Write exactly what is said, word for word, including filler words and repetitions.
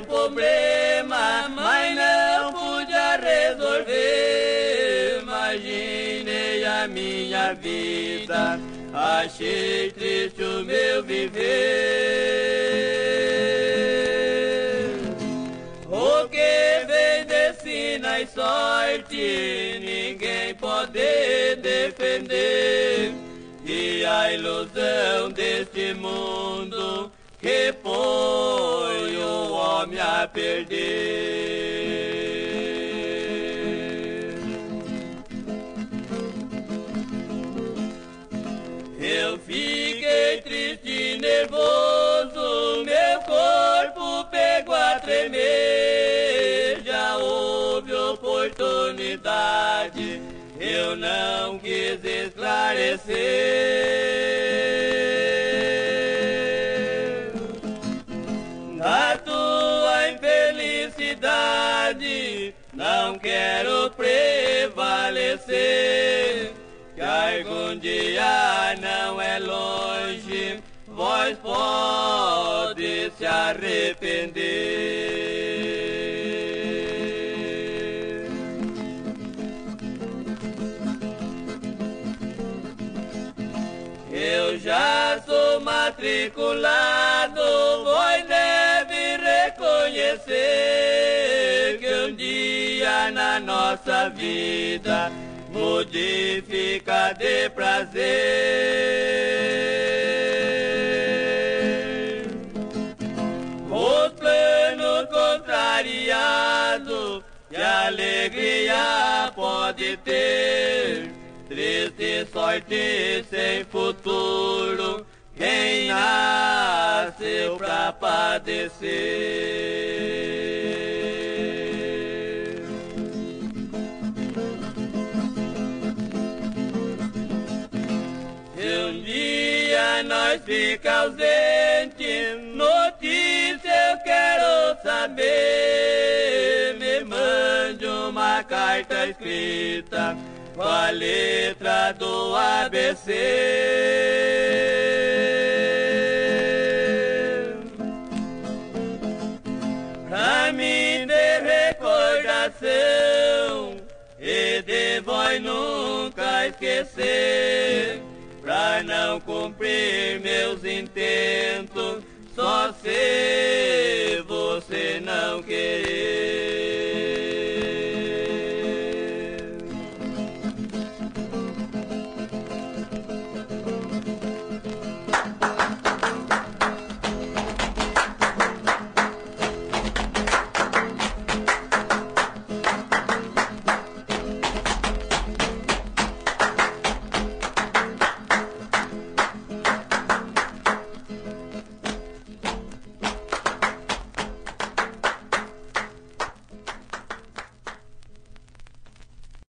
um problema, mas não podia resolver. Imaginei a minha vida, achei triste o meu viver. O que vem de sina e sorte, ninguém pode defender. E a ilusão deste mundo que põe o homem a perder. Eu fiquei triste e nervoso, meu corpo pegou a tremer. Já houve oportunidade, eu não quis esclarecer. Na tua infelicidade não quero prevalecer, que algum dia não é longe, vós pode se arrepender. Eu já sou matriculado, vós deve reconhecer que um dia na nossa vida modifica de prazer. Os planos contrariados, que alegria pode ter. Triste sorte sem futuro, quem nasceu pra padecer. Se um dia nós fica ausente, notícia eu quero saber. Me mande uma carta escrita com a letra do A B C. Pra mim de recordação e de vós nunca esquecer. Pra não cumprir meus intentos, só se você não querer.